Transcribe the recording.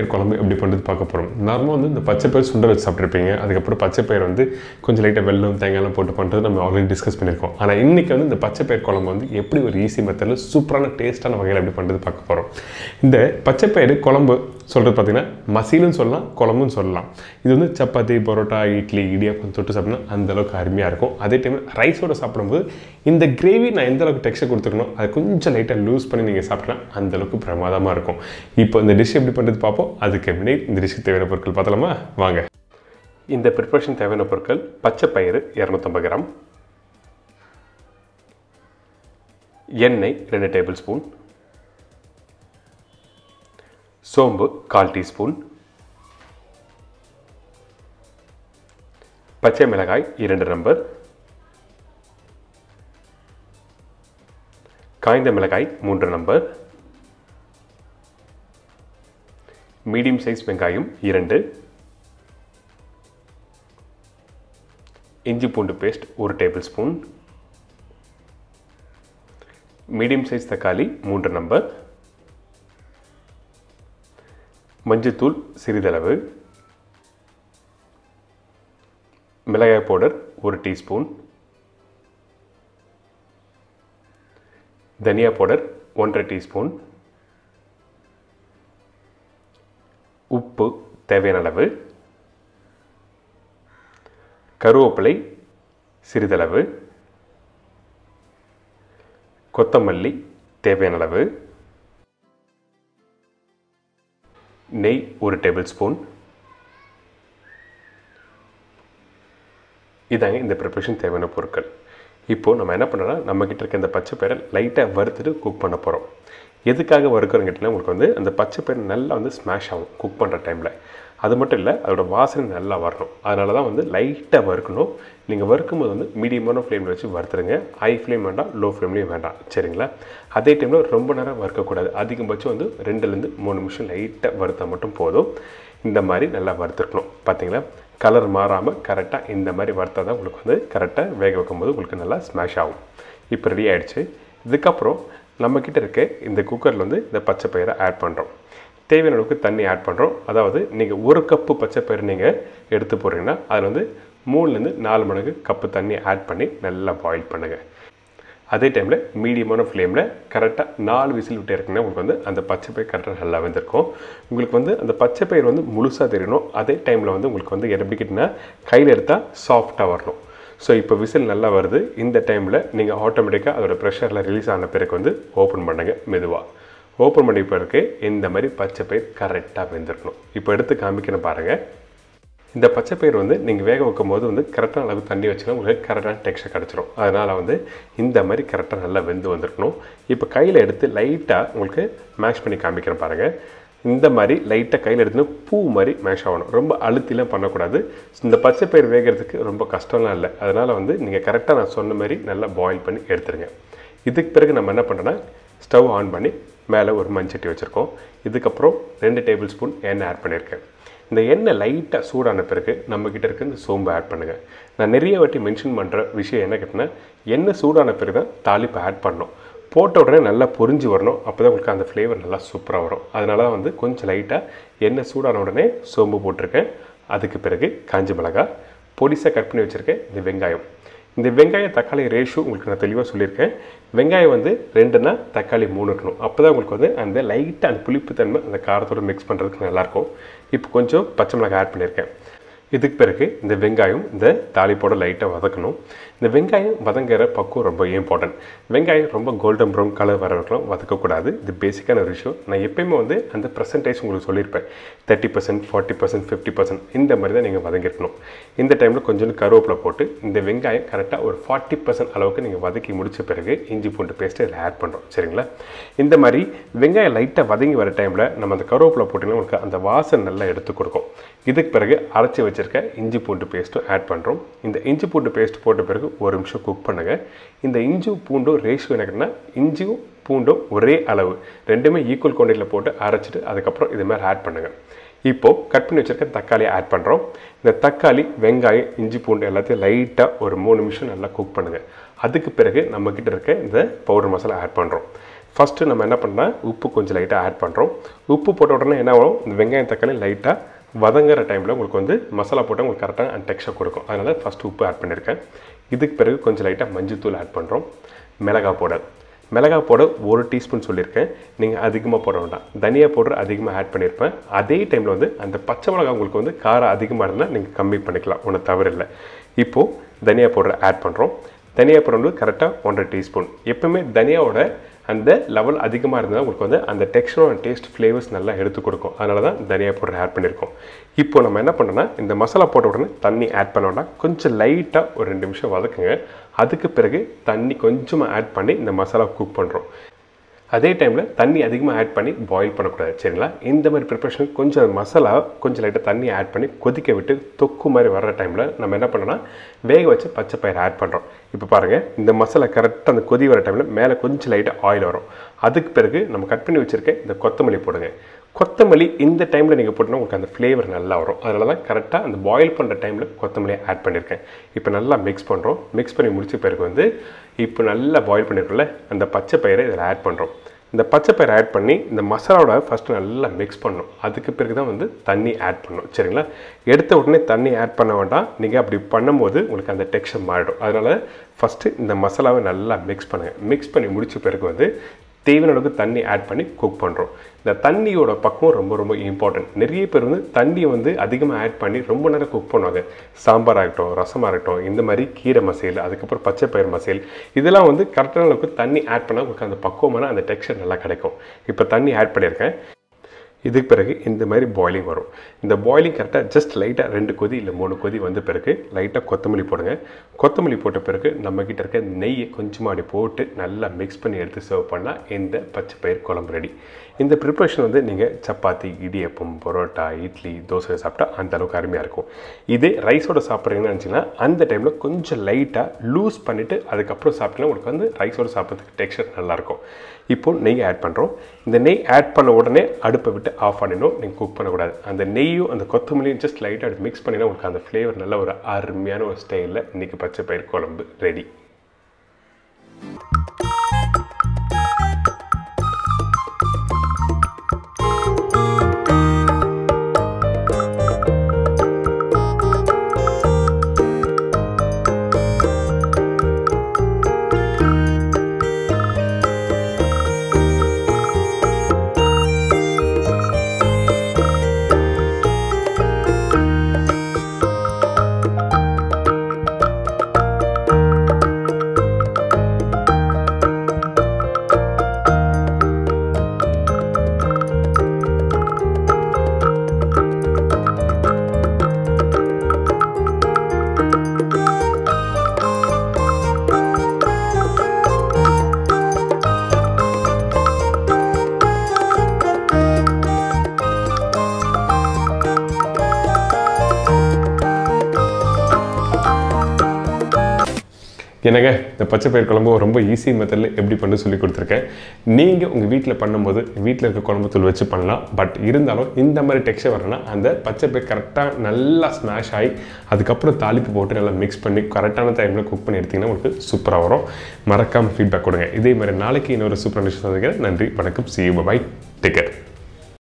குழம்பு எப்படி பண்ணுறது பார்க்க போகிறோம். நார்மலாக வந்து இந்த பச்சைப்பயிறு சுண்டல் வச்சு சாப்பிட்ருப்பீங்க. அதுக்கப்புறம் பச்சைப்பயிறு வந்து கொஞ்சம் லைட்டாக வெல்லம் தேங்காய்லாம் போட்டு பண்ணுறது நம்ம ஆல்ரெடி டிஸ்கஸ் பண்ணியிருக்கோம். ஆனால் இன்றைக்கி வந்து இந்த பச்சைப்பயிறு குழம்பு வந்து எப்படி ஒரு ஈஸி மெத்தடில் சூப்பரான டேஸ்ட்டான வகையில் எப்படி பண்ணுறது பார்க்க போகிறோம். இந்த பச்சைப்பயிறு குழம்பு சொல்கிறது பார்த்திங்கன்னா மசிலும் சொல்லலாம், குழம்புன்னு சொல்லலாம். இது வந்து சப்பாத்தி, பரோட்டா, இட்லி, இடியாப்பம் தொட்டு சாப்பிட்னா அந்தளவுக்கு அருமையாக இருக்கும். அதே டைம் ரைஸோடு சாப்பிடும்போது இந்த கிரேவி நான் எந்த அளவுக்கு டெக்ஸ்சர் கொடுத்துருக்கணும் அதை கொஞ்சம் லைட்டாக லூஸ் பண்ணி நீங்கள் சாப்பிட்டா அந்தளவுக்கு பிரமாதமாக இருக்கும். இப்போ இந்த டிஷ் எப்படி பண்ணுறது பார்ப்போம். அதுக்கு முன்னாடி இந்த டிஷ்ஷுக்கு தேவையான பொருட்கள் பார்த்தலாமா வாங்க. இந்த ப்ரிப்பரேஷன் தேவையான பொருட்கள்: பச்சைப்பயிறு 250 கிராம், எண்ணெய் 2 டேபிள் ஸ்பூன், சோம்பு 1/4 டீஸ்பூன், பச்சை மிளகாய் 2 நம்பர், காய்ந்த மிளகாய் 3 நம்பர், மீடியம் சைஸ் வெங்காயம் 2, இஞ்சி பூண்டு paste 1 tablespoon, medium size தக்காளி 3 நம்பர், மஞ்சத்தூள் சிறிதளவு, மிளகாய் பவுடர் 1 டீஸ்பூன், தனியா பவுடர் 1/2 டீஸ்பூன், உப்பு தேவையான அளவு, கருவேப்பிலை சிறிதளவு, கொத்தமல்லி தேவையான அளவு, நெய் 1 டேபிள் ஸ்பூன். இதாங்க இந்த ப்ரிப்பரேஷன் தேவையான பொருட்கள். இப்போது நம்ம என்ன பண்ணுறோம்னா, நம்மக்கிட்ட இருக்க இந்த பச்சைப்பயிரை லைட்டாக வறுத்துட்டு குக் பண்ண போகிறோம். எதுக்காக வறுக்கிறோன்னு கேட்டிங்கன்னா, உங்களுக்கு வந்து அந்த பச்சைப்பயிறு நல்லா வந்து ஸ்மாஷ் ஆகும் குக் பண்ணுற டைமில். அது மட்டும் இல்லை, அதோட வாசனை நல்லா வரணும். அதனால தான் வந்து லைட்டாக வறுக்கணும். நீங்கள் வறுக்கும்போது வந்து மீடியமான ஃப்ளேமில் வச்சு வறுத்துருங்க. ஹை ஃப்ளேம் வேண்டாம், லோ ஃப்ளேம்லேயும் வேண்டாம், சரிங்களா? அதே டைமில் ரொம்ப நேரம் வறுக்கக்கூடாது. அதிகபட்சம் வந்து 2லேருந்து 3 நிமிஷம் லைட்டாக வறுத்தா மட்டும் போதும். இந்த மாதிரி நல்லா வறுத்துருக்கணும். பார்த்தீங்களா, கலர் மாறாமல் கரெக்டாக இந்த மாதிரி வறுத்தா தான் உங்களுக்கு வந்து கரெக்டாக வேக வைக்கும்போது உங்களுக்கு நல்லா ஸ்மாஷ் ஆகும். இப்போ ரெடி ஆகிடுச்சு. இதுக்கப்புறம் நம்மக்கிட்ட இருக்க இந்த குக்கரில் வந்து இந்த பச்சைப்பயிரை ஆட் பண்ணுறோம். தேவையான அளவுக்கு தண்ணி ஆட் பண்ணுறோம். அதாவது நீங்கள் 1 கப்பு பச்சைப்பயிறு நீங்கள் எடுத்து போடுறீங்கன்னா அதில் வந்து 3லேருந்து 4 மடங்கு கப்பு தண்ணி ஆட் பண்ணி நல்லா பாயில் பண்ணுங்கள். அதே டைமில் மீடியமான ஃப்ளேமில் கரெக்டாக 4 விசில் விட்டு இருக்குன்னா உங்களுக்கு வந்து அந்த பச்சைப்பயிர் கரெக்டாக நல்லா வெந்திருக்கும். உங்களுக்கு வந்து அந்த பச்சைப்பயிர் வந்து முழுசாக தெரியணும். அதே டைமில் வந்து உங்களுக்கு வந்து எப்படி கேட்டிங்கன்னா கையில் எடுத்தால் சாஃப்டாக வரணும். ஸோ இப்போ விசில் நல்லா வருது. இந்த டைமில் நீங்கள் ஆட்டோமேட்டிக்காக அதோட ப்ரெஷரில் ரிலீஸ் ஆன பிறகு வந்து ஓப்பன் பண்ணுங்க. மெதுவாக ஓப்பன் பண்ணி பிறகு இந்த மாதிரி பச்சைப்பயிர் கரெக்டாக வெந்திருக்கணும். இப்போ எடுத்து காமிக்கணும் பாருங்கள். இந்த பச்சைப்பயிர் வந்து நீங்கள் வேக வைக்கும் போது வந்து கரெக்டான அளவு தண்ணி வச்சுன்னா உங்களுக்கு கரெக்டான டெக்ஸ்சர் கிடச்சிரும். அதனால் வந்து இந்த மாதிரி கரெக்டாக நல்லா வெந்து வந்திருக்கணும். இப்போ கையில் எடுத்து லைட்டாக உங்களுக்கு மேஷ் பண்ணி காமிக்கிறேன் பாருங்கள். இந்த மாதிரி லைட்டாக கையில் எடுத்துன்னு பூ மாதிரி மேஷ் ஆகணும். ரொம்ப அழுத்திலாம் பண்ணக்கூடாது. இந்த பச்சைப்பயிர் வேகிறதுக்கு ரொம்ப கஷ்டம்லாம் இல்லை. அதனால் வந்து நீங்கள் கரெக்டாக நான் சொன்ன மாதிரி நல்லா பாயில் பண்ணி எடுத்துருங்க. இதுக்கு பிறகு நம்ம என்ன பண்ணுறோன்னா, ஸ்டவ் ஆன் பண்ணி மேலே ஒரு மண்சட்டி வச்சுருக்கோம். இதுக்கப்புறம் 2 டேபிள் ஸ்பூன் எண்ணெய் ஆட் பண்ணியிருக்கேன். இந்த எண்ணெய் லைட்டாக சூடான பிறகு நம்மக்கிட்ட இருக்க இந்த சோம்பு ஆட் பண்ணுங்கள். நான் நிறைய வாட்டி மென்ஷன் பண்ணுற விஷயம் என்ன கேட்டிங்கன்னா, எண்ணெய் சூடான பிறகு தான் தாளிப்பு ஆட் பண்ணணும். போட்ட உடனே நல்லா பொரிஞ்சு வரணும். அப்போ தான் உங்களுக்கு அந்த ஃப்ளேவர் நல்லா சூப்பராக வரும். அதனால தான் வந்து கொஞ்சம் லைட்டாக எண்ணெய் சூடான உடனே சோம்பு போட்டிருக்கேன். அதுக்கு பிறகு காஞ்ச மிளகாய், பொடிசாக கட் பண்ணி வச்சுருக்கேன் இந்த வெங்காயம். இந்த வெங்காயம் தக்காளி ரேஷியோ உங்களுக்கு நான் தெளிவாக சொல்லியிருக்கேன். வெங்காயம் வந்து 2னா தக்காளி 3 இருக்கணும். அப்போ தான் உங்களுக்கு வந்து அந்த லைட்டாக அந்த புளிப்பு தன்மை அந்த காரத்தோடு மிக்ஸ் பண்ணுறதுக்கு நல்லாயிருக்கும். இப்போ கொஞ்சம் பச்சை மிளகாய் ஆட் பண்ணியிருக்கேன். இதுக்கு பிறகு இந்த வெங்காயம் இந்த தாளிப்போட லைட்டாக வதக்கணும். இந்த வெங்காயம் வதங்குற பக்குவம் ரொம்ப இம்பார்ட்டன்ட். வெங்காயம் ரொம்ப கோல்டன் ப்ரௌன் கலர் வர வரைக்கும் வதக்கக்கூடாது. இது பேசிக்கான ஒரு விஷயம். நான் எப்பயுமே வந்து அந்த பர்சன்டேஜ் உங்களுக்கு சொல்லியிருப்பேன். 30%, 40%, 50% இந்த மாதிரி தான் நீங்கள் வதங்கிருக்கணும். இந்த டைமில் கொஞ்சம் கருவேப்பிலை போட்டு இந்த வெங்காயம் கரெக்டாக ஒரு 40% அளவுக்கு நீங்கள் வதக்கி முடித்த பிறகு இஞ்சி பூண்டு பேஸ்ட்டு இதில் ஆட் பண்ணுறோம், சரிங்களா? இந்த மாதிரி வெங்காயம் லைட்டாக வதங்கி வர டைமில் நம்ம அந்த கருவேப்பிலை போட்டிங்கன்னா உங்களுக்கு அந்த வாசனை நல்லா எடுத்து கொடுக்கும். இதுக்கு பிறகு அரைச்சி வச்சுருக்க இஞ்சி பூண்டு பேஸ்ட்டும் ஆட் பண்ணுறோம். இந்த இஞ்சி பூண்டு பேஸ்ட் போட்ட பிறகு 1 நிமிஷம் குக் பண்ணுங்கள். இந்த இஞ்சி பூண்டும் ரேஷியோ என்னன்னா, இஞ்சியும் பூண்டும் ஒரே அளவு, ரெண்டுமே ஈக்குவல் குவான்டிட்டியில் போட்டு அரைச்சிட்டு அதுக்கப்புறம் இது மாதிரி ஆட் பண்ணுங்கள். இப்போது கட் பண்ணி வச்சுருக்க தக்காளியை ஆட் பண்ணுறோம். இந்த தக்காளி, வெங்காயம், இஞ்சி பூண்டு எல்லாத்தையும் லைட்டாக ஒரு 3 நிமிஷம் நல்லா குக் பண்ணுங்கள். அதுக்கு பிறகு நம்மக்கிட்ட இருக்க இந்த பவுடர் மசாலா ஆட் பண்ணுறோம். ஃபஸ்ட்டு நம்ம என்ன பண்ணால் உப்பு கொஞ்சம் லைட்டாக ஆட் பண்ணுறோம். உப்பு போட்ட உடனே என்ன ஆகும், இந்த வெங்காயம் தக்காளி லைட்டாக வதங்குற டைமில் உங்களுக்கு வந்து மசாலா போட்டால் உங்களுக்கு கரெக்டாக அந்த டெக்ஸ்சர் கொடுக்கும். அதனால் ஃபஸ்ட்டு உப்பு ஆட் பண்ணியிருக்கேன். இதுக்கு பிறகு கொஞ்சம் லைட்டாக மஞ்சள்தூள் ஆட் பண்ணுறோம். மிளகாய் பவுடர் 1 டீஸ்பூன் சொல்லியிருக்கேன். நீங்கள் அதிகமாக போட வேண்டாம். தனியா பவுடர் அதிகமாக ஆட் பண்ணியிருப்பேன். அதே டைமில் வந்து அந்த பச்சை மிளகாய் உங்களுக்கு வந்து காரம் அதிகமாக இருந்தால் நீங்கள் கம்மி பண்ணிக்கலாம், ஒன்றும் தவறு இல்லை. இப்போது தனியா பவுடர் ஆட் பண்ணுறோம். தனியா பவுடர் வந்து கரெக்டாக 1.5 டீஸ்பூன். எப்பவுமே தனியாவோட அந்த லெவல் அதிகமாக இருந்தால் உங்களுக்கு வந்து அந்த டெக்ஸ்சர் டேஸ்ட் ஃப்ளேவர்ஸ் நல்லா எடுத்து கொடுக்கும். அதனால தான் தனியா பவுடர் ஆட் பண்ணியிருக்கோம். இப்போ நம்ம என்ன பண்ணோம்னா இந்த மசாலா போட்ட உடனே தண்ணி ஆட் பண்ண வேண்டாம். கொஞ்சம் லைட்டாக ஒரு 2 நிமிஷம் வதக்குங்க. அதுக்கு பிறகு தண்ணி கொஞ்சமாக ஆட் பண்ணி இந்த மசாலா குக் பண்ணுறோம். அதே டைமில் தண்ணி அதிகமாக ஆட் பண்ணி பாயில் பண்ணக்கூடாது, சரிங்களா? இந்த மாதிரி ப்ரிப்பரேஷன் கொஞ்சம் மசாலா கொஞ்சம் லைட்டாக தண்ணி ஆட் பண்ணி கொதிக்க விட்டு தொக்கு மாதிரி வர்ற டைமில் நம்ம என்ன பண்ணோம்னா வேக வச்சு பச்சை பயிரை ஆட் பண்ணுறோம். இப்போ பாருங்கள், இந்த மசாலா கரெக்டாக அந்த கொதி வர டைமில் மேலே கொஞ்சம் லைட்டாக ஆயில் வரும். அதுக்கு பிறகு நம்ம கட் பண்ணி வச்சுருக்க இந்த கொத்தமல்லி போடுங்க. கொத்தமல்லி இந்த டைமில் நீங்கள் போட்டோன்னா உங்களுக்கு அந்த ஃப்ளேவர் நல்லா வரும். அதனால தான் கரெக்டாக அந்த பாயில் பண்ணுற டைமில் கொத்தமல்லியை ஆட் பண்ணியிருக்கேன். இப்போ நல்லா மிக்ஸ் பண்ணுறோம். மிக்ஸ் பண்ணி முடிச்ச பிறகு வந்து இப்போ நல்லா பாயில் பண்ணியிருக்கோம்ல அந்த பச்சை பயிரை இதில் ஆட் பண்ணுறோம். இந்த பச்சை பயிரை ஆட் பண்ணி இந்த மசாலாவோட ஃபஸ்ட்டு நல்லா மிக்ஸ் பண்ணணும். அதுக்கு பிறகு தான் வந்து தண்ணி ஆட் பண்ணணும், சரிங்களா? எடுத்த உடனே தண்ணி ஆட் பண்ண வேண்டாம். நீங்கள் அப்படி பண்ணும்போது உங்களுக்கு அந்த டெக்ஸ்சர் மாறிடும். அதனால் ஃபஸ்ட்டு இந்த மசாலாவை நல்லா மிக்ஸ் பண்ணுங்கள். மிக்ஸ் பண்ணி முடித்த பிறகு வந்து தேவையான அளவுக்கு தண்ணி ஆட் பண்ணி குக் பண்ணுறோம். இந்த தண்ணியோட பக்குவம் ரொம்ப ரொம்ப இம்பார்ட்டன்ட். நிறைய பேர் வந்து தண்ணியை வந்து அதிகமாக ஆட் பண்ணி ரொம்ப நேரம் குக் பண்ணுவாங்க. சாம்பாராக இருக்கட்டும், ரசமாக இருக்கட்டும், இந்த மாதிரி கீரை மசால், அதுக்கப்புறம் பச்சை பயிர் மசால், இதெல்லாம் வந்து கரெக்டான அளவுக்கு தண்ணி ஆட் பண்ணால் உங்களுக்கு அந்த பக்குவமான அந்த டெக்ஸ்சர் நல்லா கிடைக்கும். இப்போ தண்ணி ஆட் பண்ணியிருக்கேன். இதுக்கு பிறகு இந்த மாதிரி பாயிலிங் வரும். இந்த பாயிலிங் கரெக்டாக ஜஸ்ட் லைட்டாக 2 கொதி இல்லை 3 கொதி வந்த பிறகு லைட்டாக கொத்தமல்லி போடுங்க. கொத்தமல்லி போட்ட பிறகு நம்மக்கிட்ட இருக்க நெய்யை கொஞ்சமாக அப்படி போட்டு நல்லா மிக்ஸ் பண்ணி எடுத்து சர்வ் பண்ணால் இந்த பச்சை பயிர் குழம்பு ரெடி. இந்த ப்ரிப்பரேஷன் வந்து நீங்கள் சப்பாத்தி, இடியப்பம், பரோட்டா, இட்லி, தோசை சாப்பிட்டா அந்த அளவுக்கு அருமையாக இருக்கும். இதே ரைஸோட சாப்பிட்றீங்கன்னு நினச்சிங்கன்னா அந்த டைமில் கொஞ்சம் லைட்டாக லூஸ் பண்ணிவிட்டு அதுக்கப்புறம் சாப்பிட்டீங்கன்னா உங்களுக்கு வந்து ரைஸோட சாப்பிட்றதுக்கு டெக்ஸ்சர் நல்லாயிருக்கும். இப்போ நெய் ஆட் பண்ணுறோம். இந்த நெய் ஆட் பண்ண உடனே அடுப்பை விட்டு ஆஃப் பண்ணிடணும். நீங்கள் குக் பண்ணக்கூடாது. அந்த நெய்யும் அந்த கொத்தமல்லியும் ஜஸ்ட் லைட்டாக மிக்ஸ் பண்ணினா உங்களுக்கு அந்த ஃப்ளேவர் நல்ல ஒரு அருமையான ஒரு ஸ்டைலில் இன்றைக்கி பச்சை பயிர் குழம்பு ரெடி. என்னங்க, இந்த பச்சை பயிர் குழம்பு ரொம்ப ஈஸி மெத்தடில் எப்படி பண்ண சொல்லி கொடுத்துருக்கேன். நீங்கள் உங்கள் வீட்டில் பண்ணும்போது வீட்டில் இருக்க குழம்பு தூள் வச்சு பண்ணலாம். பட் இருந்தாலும் இந்த மாதிரி டெக்ஸ்சர் வரணும்னா அந்த பச்சை பயிர் கரெக்டாக நல்லா ஸ்மாஷ் ஆகி அதுக்கப்புறம் தாளிப்பு போட்டு நல்லா மிக்ஸ் பண்ணி கரெக்டான டைமில் குக் பண்ணி எடுத்திங்கன்னா உங்களுக்கு சூப்பராக வரும். மறக்காமல் ஃபீட்பேக் கொடுங்க. இதே மாதிரி நாளைக்கு இன்னொரு சூப்பரான டிஷ் சந்திக்கிறேன். நன்றி, வணக்கம், see you, bye, take care.